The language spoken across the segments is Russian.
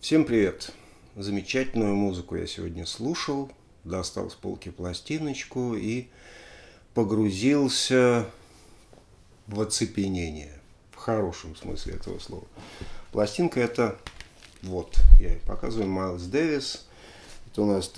Всем привет! Замечательную музыку я сегодня слушал, достал с полки пластиночку и погрузился в оцепенение, в хорошем смысле этого слова. Пластинка это, вот, я показываю, Майлз Дэвис. Это у нас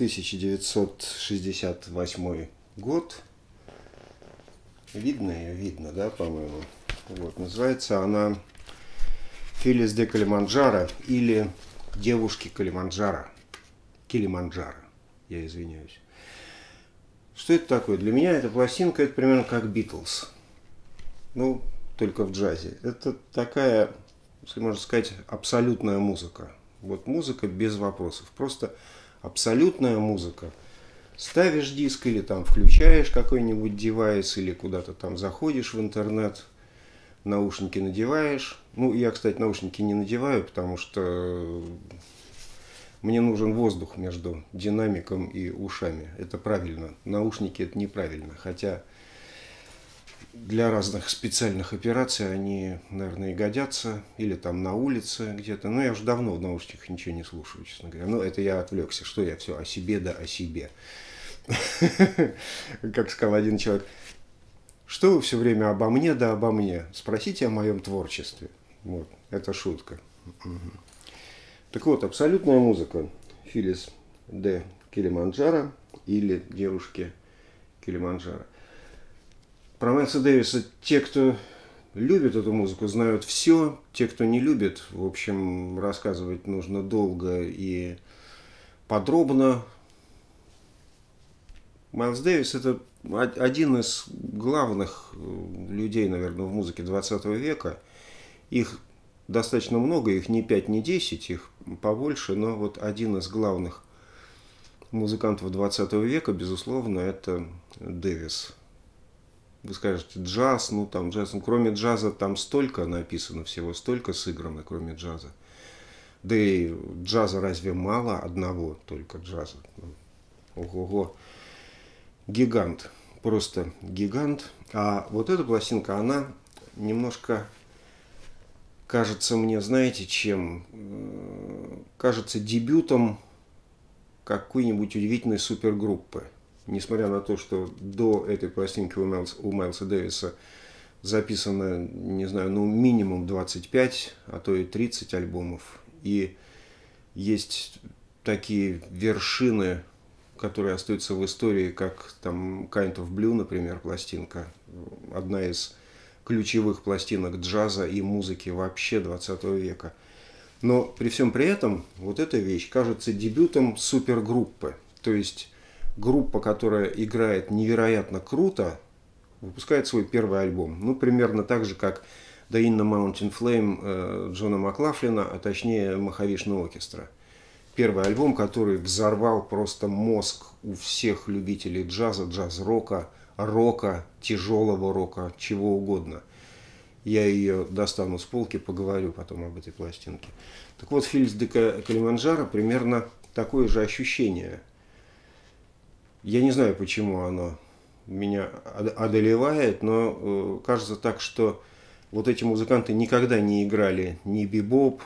1968 год. Видно ее? Видно, да, по-моему? Вот, называется она «Филлис де Килиманджаро» или «Девушки Килиманджаро». Килиманджаро, я извиняюсь. Что это такое? Для меня эта пластинка, это примерно как «Битлз». Ну, только в джазе. Это такая, если можно сказать, абсолютная музыка. Вот музыка без вопросов. Просто абсолютная музыка. Ставишь диск или там включаешь какой-нибудь девайс, или куда-то там заходишь в интернет, наушники надеваешь. Ну, я, кстати, наушники не надеваю, потому что мне нужен воздух между динамиком и ушами. Это правильно. Наушники это неправильно. Хотя для разных специальных операций они, наверное, и годятся. Или там на улице где-то. Но я уже давно в наушниках ничего не слушаю, честно говоря. Но это я отвлекся. Что я все о себе да о себе. Как сказал один человек. Что вы все время обо мне да обо мне? Спросите о моем творчестве. Вот, это шутка. Так вот, абсолютная музыка. Филлис де Килиманджаро или девушки Килиманджаро. Про Майлса Дэвиса те, кто любит эту музыку, знают все. Те, кто не любит, в общем, рассказывать нужно долго и подробно. Майлз Дэвис это один из главных людей, наверное, в музыке 20 века. Их достаточно много, их не 5, не 10, их побольше, но вот один из главных музыкантов 20 века, безусловно, это Дэвис. Вы скажете, джаз, ну там джаз, ну, кроме джаза там столько написано всего, столько сыграно, кроме джаза. Да и джаза разве мало одного только джаза? Ого-го. Гигант, просто гигант. А вот эта пластинка, она немножко кажется мне, знаете, чем? Кажется дебютом какой-нибудь удивительной супергруппы. Несмотря на то, что до этой пластинки у Майлса Дэвиса записано, не знаю, ну минимум 25, а то и 30 альбомов. И есть такие вершины, которые остаются в истории, как там Kind of Blue, например, пластинка. Одна из ключевых пластинок джаза и музыки вообще 20 века. Но при всем при этом вот эта вещь кажется дебютом супергруппы. То есть группа, которая играет невероятно круто, выпускает свой первый альбом. Ну, примерно так же, как The In the Mountain Flame Джона Маклафлина, а точнее Mahavishnu Orchestra. Первый альбом, который взорвал просто мозг у всех любителей джаза, джаз-рока, рока, тяжелого рока, чего угодно. Я ее достану с полки, поговорю потом об этой пластинке. Так вот, Филлис де Килиманджаро примерно такое же ощущение. Я не знаю, почему оно меня одолевает, но кажется так, что вот эти музыканты никогда не играли ни бибоп,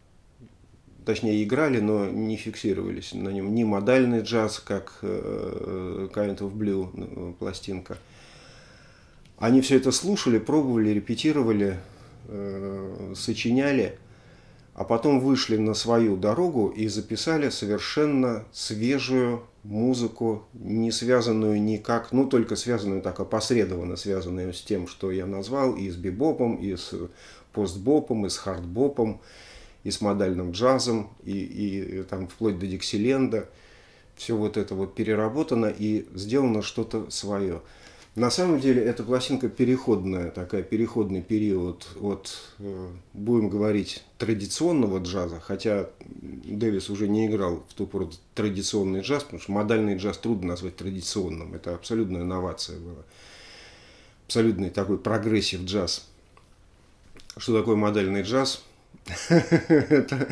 точнее играли, но не фиксировались на нем, ни модальный джаз, как Kind of Blue пластинка. Они все это слушали, пробовали, репетировали, сочиняли, а потом вышли на свою дорогу и записали совершенно свежую музыку, не связанную никак, ну только связанную так опосредованно, связанную с тем, что я назвал, и с бибопом, и с постбопом, и с хардбопом, и с модальным джазом, и там вплоть до Диксиленда. Все вот это вот переработано и сделано что-то свое. На самом деле эта пластинка переходная, такая переходный период от, будем говорить, традиционного джаза, хотя Дэвис уже не играл в ту пору традиционный джаз, потому что модальный джаз трудно назвать традиционным, это абсолютная новация была, абсолютный такой прогрессив джаз. Что такое модальный джаз? Это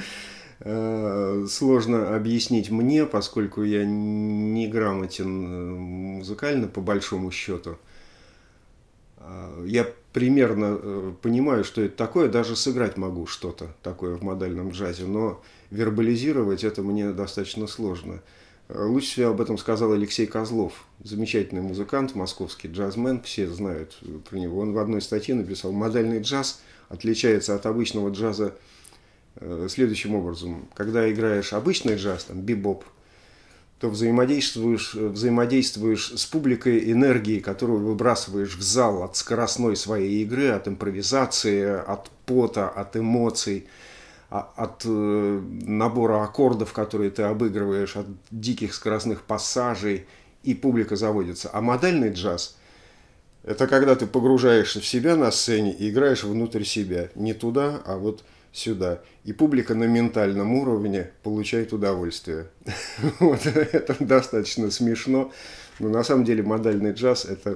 сложно объяснить мне, поскольку я не грамотен музыкально, по большому счету. Я примерно понимаю, что это такое, даже сыграть могу что-то такое в модальном джазе, но вербализировать это мне достаточно сложно. Лучше всего об этом сказал Алексей Козлов, замечательный музыкант, московский джазмен, все знают про него. Он в одной статье написал: модальный джаз отличается от обычного джаза следующим образом. Когда играешь обычный джаз, там, бибоп, то взаимодействуешь с публикой энергией, которую выбрасываешь в зал от скоростной своей игры, от импровизации, от пота, от эмоций, от набора аккордов, которые ты обыгрываешь, от диких скоростных пассажей, и публика заводится. А модальный джаз – это когда ты погружаешься в себя на сцене и играешь внутрь себя. Не туда, а вот сюда. И публика на ментальном уровне получает удовольствие. Вот это достаточно смешно. Но на самом деле модальный джаз – это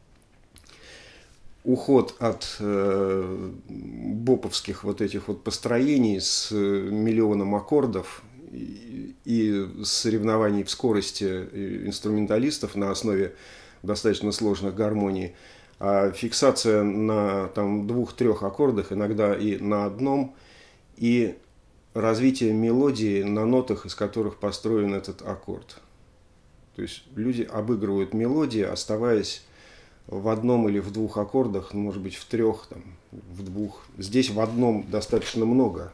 уход от боповских вот этих вот построений с миллионом аккордов и соревнований в скорости инструменталистов на основе достаточно сложных гармоний. А фиксация на там, 2-3 аккордах, иногда и на одном, и развитие мелодии на нотах, из которых построен этот аккорд. То есть люди обыгрывают мелодии, оставаясь в одном или в 2 аккордах, ну, может быть, в 3, там, в 2. Здесь в одном достаточно много.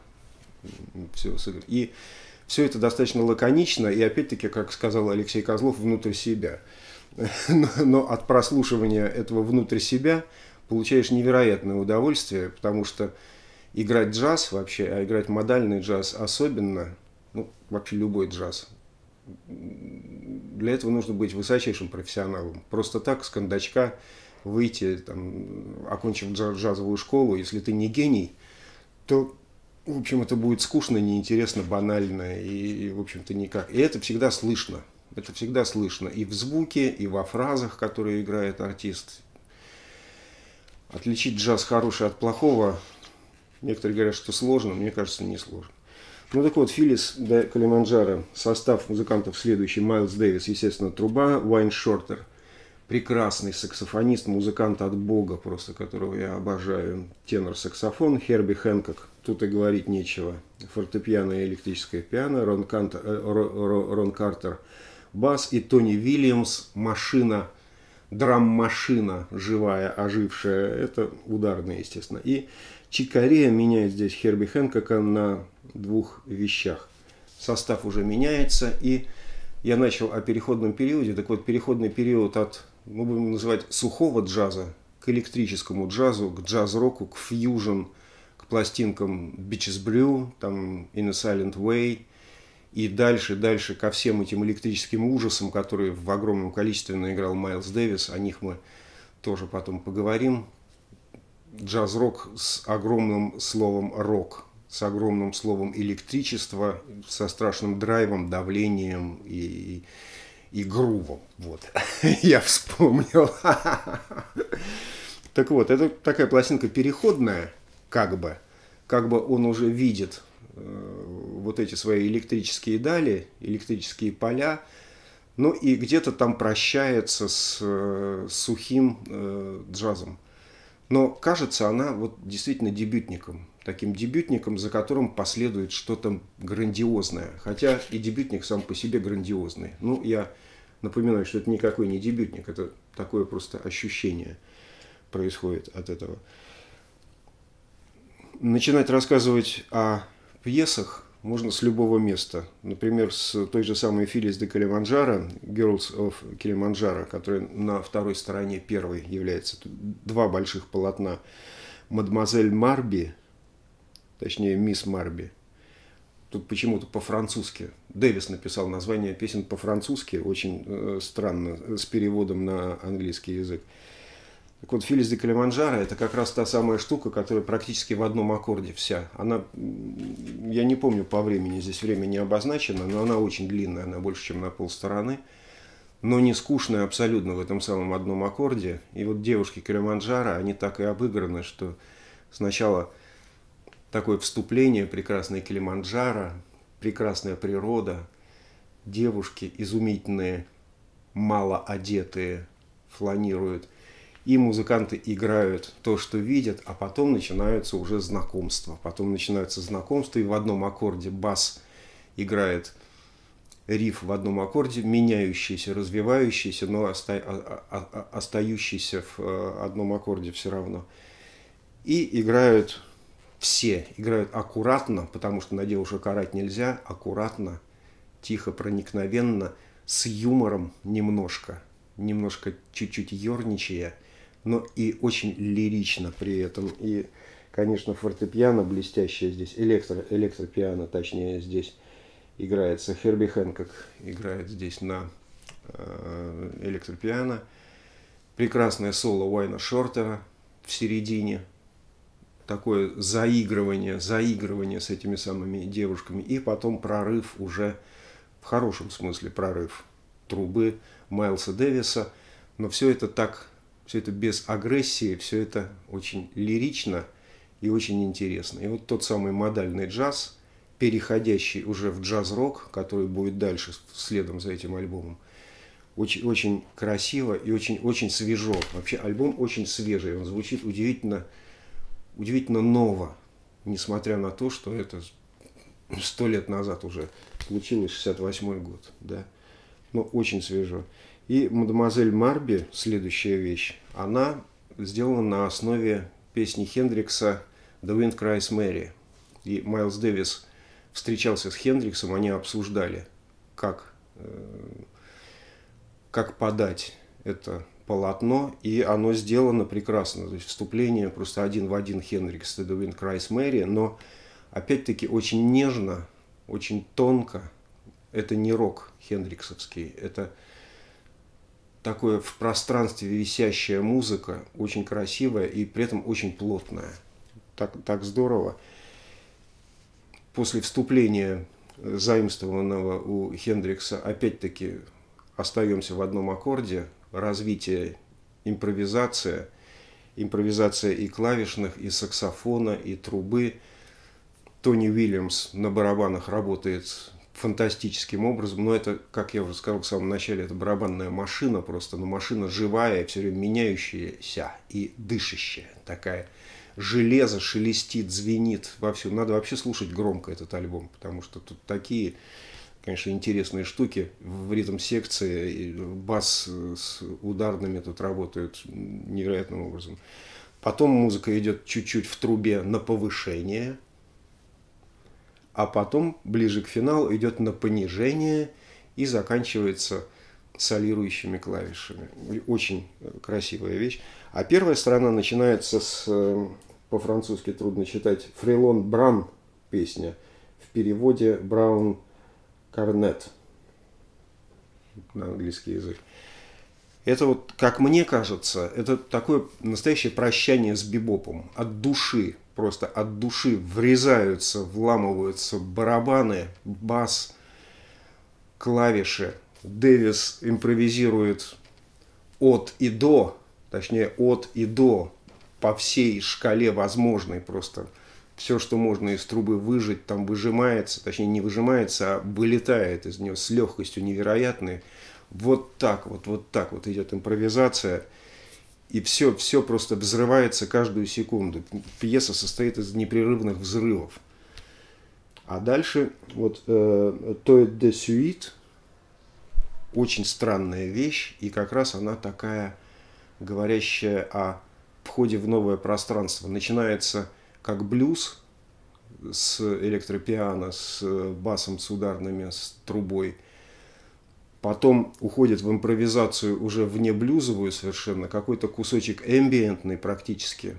И все это достаточно лаконично, и опять-таки, как сказал Алексей Козлов, внутрь себя. Но от прослушивания этого внутрь себя получаешь невероятное удовольствие, потому что играть джаз вообще, а играть модальный джаз особенно, ну, вообще любой джаз, для этого нужно быть высочайшим профессионалом. Просто так с кондачка выйти, там, окончив джазовую школу, если ты не гений, то, в общем, это будет скучно, неинтересно, банально и в общем-то, никак. И это всегда слышно. Это всегда слышно и в звуке, и во фразах, которые играет артист. Отличить джаз хороший от плохого, некоторые говорят, что сложно, мне кажется, не сложно. Ну так вот, Филлис де Килиманджаро, состав музыкантов следующий: Майлз Дэвис, естественно, труба, Уайн Шортер, прекрасный саксофонист, музыкант от бога просто, которого я обожаю, тенор-саксофон, Херби Хэнкок, тут и говорить нечего, фортепиано и электрическое пиано, Рон Картер, бас, и Тони Вильямс, машина, драм-машина живая, ожившая, это ударная, естественно. И Чик Кореа меняет здесь Херби Хэнкока на 2 вещах. Состав уже меняется, и я начал о переходном периоде. Так вот, переходный период от, мы будем называть, сухого джаза к электрическому джазу, к джаз-року, к фьюжн, к пластинкам Bitches Brew, там In a Silent Way, и дальше ко всем этим электрическим ужасам, которые в огромном количестве наиграл Майлз Дэвис. О них мы тоже потом поговорим. Джаз-рок с огромным словом «рок», с огромным словом «электричество», со страшным драйвом, давлением и грувом. Вот, я вспомнил. Так вот, это такая пластинка переходная, как бы он уже видит вот эти свои электрические дали, электрические поля, ну и где-то там прощается с сухим джазом. Но кажется она вот действительно дебютником, таким дебютником, за которым последует что-то грандиозное. Хотя и дебютник сам по себе грандиозный. Ну, я напоминаю, что это никакой не дебютник, это такое просто ощущение происходит от этого. Начинать рассказывать о пьесах можно с любого места. Например, с той же самой Филлис де Килиманджаро, Girls of Kilimanjaro, которая на второй стороне первой является. 2 больших полотна. Мадемуазель Марби, точнее, мисс Марби. Тут почему-то по-французски. Дэвис написал название песен по-французски, очень странно, с переводом на английский язык. Так вот, Филлис де Килиманджаро – это как раз та самая штука, которая практически в одном аккорде вся. Она, я не помню по времени, здесь время не обозначено, но она очень длинная, она больше, чем на полстороны, но не скучная абсолютно в этом самом одном аккорде. И вот девушки Килиманджаро, они так и обыграны, что сначала такое вступление: прекрасный Килиманджаро, прекрасная природа, девушки изумительные, мало одетые, фланируют. и музыканты играют то, что видят, а потом начинаются уже знакомства. Потом начинаются знакомства, и в одном аккорде бас играет риф в одном аккорде, меняющийся, развивающийся, но остающийся в одном аккорде все равно. И играют все, играют аккуратно, потому что на девушек орать нельзя, аккуратно, тихо, проникновенно, с юмором немножко чуть-чуть ерничая, но и очень лирично при этом. И, конечно, фортепиано блестящее здесь, электропиано, точнее, здесь играется. Херби Хэнкок играет здесь на электропиано. Прекрасное соло Уайна Шортера в середине. Такое заигрывание с этими самыми девушками. И потом прорыв уже, в хорошем смысле прорыв трубы Майлса Дэвиса. Но все это так, все это без агрессии, все это очень лирично и очень интересно. И вот тот самый модальный джаз, переходящий уже в джаз-рок, который будет дальше следом за этим альбомом, очень, очень красиво и очень, очень свежо. Вообще альбом очень свежий, он звучит удивительно ново, несмотря на то, что это 100 лет назад уже случилось, 68-й год, да, но очень свежо. И «Мадемуазель Марби», следующая вещь, она сделана на основе песни Хендрикса «The Wind Cries Mary». И Майлз Дэвис встречался с Хендриксом, они обсуждали, как подать это полотно, и оно сделано прекрасно. То есть вступление просто один в один Хендрикс «The Wind Cries Mary», но опять-таки очень нежно, очень тонко. Это не рок хендриксовский, это такое в пространстве висящая музыка, очень красивая и при этом очень плотная. Так здорово. После вступления, заимствованного у Хендрикса, опять-таки остаемся в одном аккорде. Развитие, импровизация и клавишных, и саксофона, и трубы. Тони Уильямс на барабанах работает фантастическим образом, но это, как я уже сказал в самом начале, это барабанная машина просто, но машина живая, все время меняющаяся и дышащая такая. Железо шелестит, звенит вовсю. Надо вообще слушать громко этот альбом, потому что тут такие, конечно, интересные штуки в ритм-секции. Бас с ударными тут работают невероятным образом. Потом музыка идет чуть-чуть в трубе на повышение, а потом, ближе к финалу, идет на понижение и заканчивается солирующими клавишами. Очень красивая вещь. А первая сторона начинается с, по-французски трудно читать, «Фрилон Бран» песня, в переводе «Браун Корнет» на английский язык. Это вот, как мне кажется, это такое настоящее прощание с бибопом. От души, просто от души врезаются, вламываются барабаны, бас, клавиши. Дэвис импровизирует от и до, точнее от и до, по всей шкале возможной просто. Все, что можно из трубы выжать, там выжимается, точнее не выжимается, а вылетает из нее с легкостью невероятной. Вот так вот идет импровизация, и все просто взрывается каждую секунду. Пьеса состоит из непрерывных взрывов. А дальше вот «Toit de suite», очень странная вещь, и как раз она такая, говорящая о входе в новое пространство. Начинается как блюз с электропиано, с басом, с ударными, с трубой. Потом уходит в импровизацию уже вне блюзовую совершенно, какой-то кусочек эмбиентный практически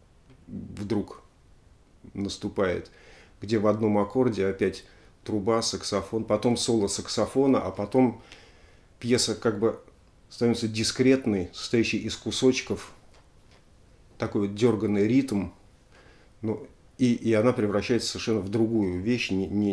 вдруг наступает, где в одном аккорде опять труба, саксофон, потом соло саксофона, а потом пьеса как бы становится дискретной, состоящей из кусочков, такой вот дерганный ритм, ну, и она превращается совершенно в другую вещь,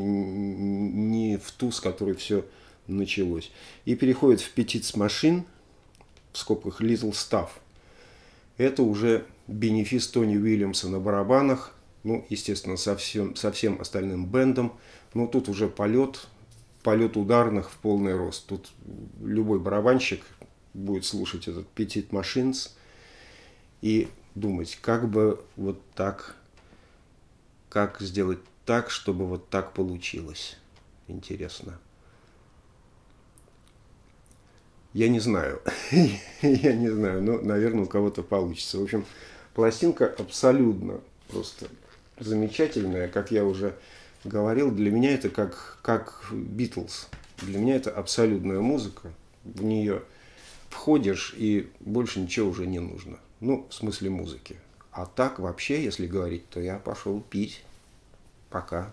не в ту, с которой все началось. И переходит в Petite Machine, в скобках Little Stuff. Это уже бенефис Тони Уильямса на барабанах, ну, естественно, со всем остальным бендом. Но тут уже полет ударных в полный рост. Тут любой барабанщик будет слушать этот Petite Machines и думать, как бы вот так, как сделать так, чтобы вот так получилось. Интересно. Я не знаю. Я не знаю, но, наверное, у кого-то получится. В общем, пластинка абсолютно просто замечательная. Как я уже говорил, для меня это как Битлз. Для меня это абсолютная музыка. В нее входишь, и больше ничего уже не нужно. Ну, в смысле музыки. А так вообще, если говорить, то я пошел пить. Пока.